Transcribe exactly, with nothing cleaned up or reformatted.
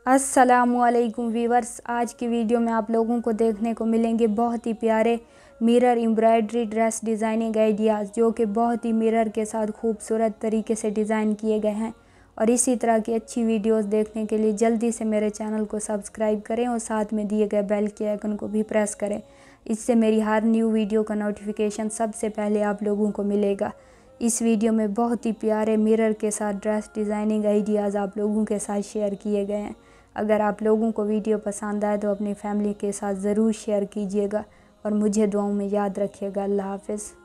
अस्सलामुअलैकुम वीवर्स, आज की वीडियो में आप लोगों को देखने को मिलेंगे बहुत ही प्यारे mirror embroidery dress designing ideas, जो कि बहुत ही मिरर के साथ खूबसूरत तरीके से डिज़ाइन किए गए हैं। और इसी तरह की अच्छी वीडियोस देखने के लिए जल्दी से मेरे चैनल को सब्सक्राइब करें और साथ में दिए गए बेल के आइकन को भी प्रेस करें। इससे मेरी हर न्यू वीडियो का नोटिफिकेशन सबसे पहले आप लोगों को मिलेगा। इस वीडियो में बहुत ही प्यारे मिरर के साथ ड्रेस डिज़ाइनिंग आइडियाज़ आप लोगों के साथ शेयर किए गए हैं। अगर आप लोगों को वीडियो पसंद आए तो अपनी फैमिली के साथ ज़रूर शेयर कीजिएगा और मुझे दुआओं में याद रखिएगा। अल्लाह हाफ़िज़।